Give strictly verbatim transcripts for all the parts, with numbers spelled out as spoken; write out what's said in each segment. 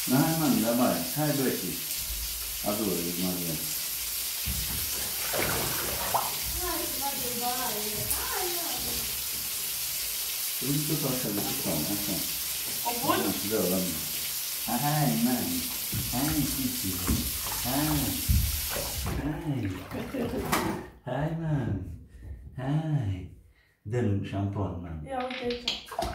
Hai, mami, la baie. Hai, Brechi. Adoro, Maria. Hai să facem baie. Hai, mami. Tutto passa di tutto, ecco. O bun? Da, da. Hai, mami. Hai, Cici. Hai. Hai. Hai, mami. Hai. Dă-mi un șampon, mami. Ia uite aici.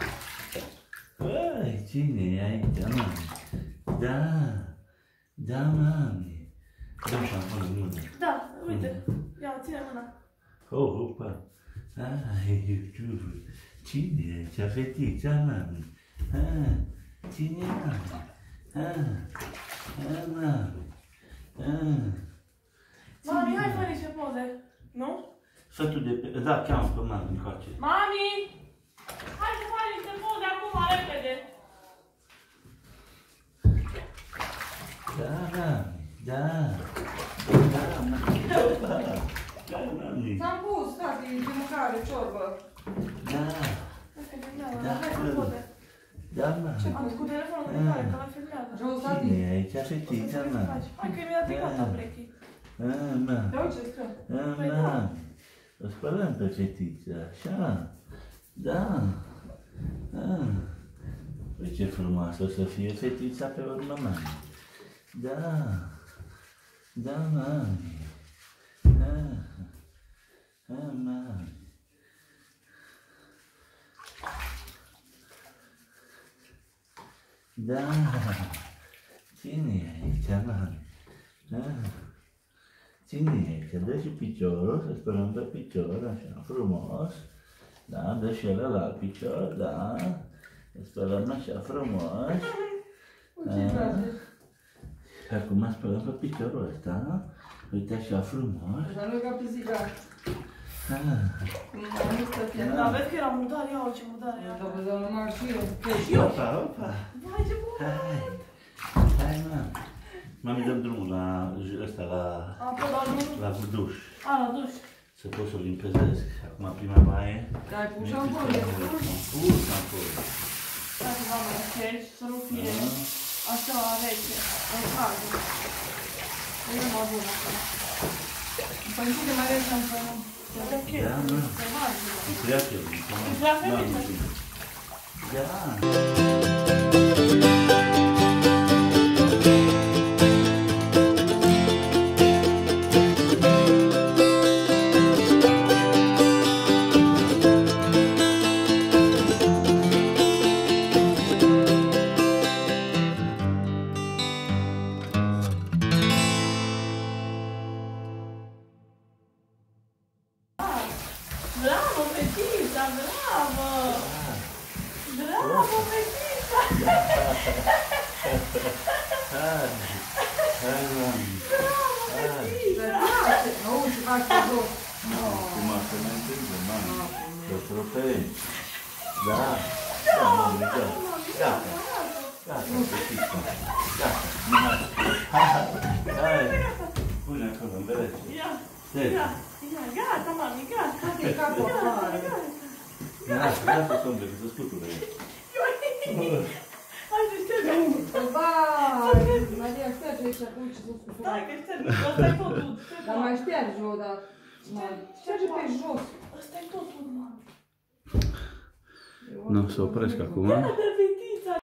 Ai, cine e aici, mami? Da. Da, mami. Dă-mi șampon în mână. Da, uite. Ia, ține mâna. Oh, opa. Ai, iubitul. Cine e? Ce-a fetița, mami? Ah, cine e, mami? Ah, ah, mami. Ah. Mami, hai fă niște poze. Nu? Fă tu de pe... Da, cheamă pe mami încoace. Mami! Hai să faci niște poze acum, repede. Da, mami. Da. Da, mami. Da, mami. S-am pus, tati, de mâncare, ciorbă. Da. Da, hai să poze. Da, mami. Am cu telefonul de care, că la filmează. Jos, tati. Cine e aici? Fetița, mami. Hai că mi-a picat abrechi. Ah, mami. Ia uite, stă. Ah, Păi da. mami. O spălăm pe fetița, așa. Da. Ah. Uite ce frumoasă o să fie fetița pe urmă, mami. Da. Da, mami. Ah. Ah, mami. Da. Cine e aici, mami? Ah. Cine e aici? Dă și piciorul, să spălăm pe picior, așa, frumos. Da, dă și el la picior, da. Să spălăm așa frumos. Uite, place. Și acum spălăm pe piciorul ăsta. Uite așa frumos. Dar nu e ca pisica. Ah. Cum nu stă chiar. Da, vezi că era mudar, ia ce mudar era. Da, vă dau numai și eu. Opa, opa. Vai, ce bun! Hai. Hai, mami. Mami, dăm drumul la ăsta, la, Apă, dar nu... la duș. A, la duș. Să pot să-l limpezesc. Acum prima baie. Da, ai pus șampon. Am pus șampon. Hai să fac aici, să nu fie așa rece, în cald. Nu e mai bun acum. Păi știi că mai avem șamponul. E ok. Da, nu. E mare. E prea chiar. E prea feminină. Da. Bravo, fetița, bravo! Bravo, fetița! Hai. Hai, mami. Bravo, fetița! Nu, ce faci pe jos. Cum asta ne întâmplă, mami? Să tropei. Da. Da, mami, da. Gata. Gata, fetița. Gata. Hai. Hai. Pune acolo, în berece. Ia, Stai. ia, ia, gata, mami, gata! E capul afară. Lasă, lasă sombre, că se scutură. Hai să ștergem! Vai, Maria, șterge aici acum ce s-o scutură. Stai că ștergem, ăsta e totul! Dar mai șterge o dată. Șterge pe jos. Ăsta e totul, mami! Nu, să opresc acum.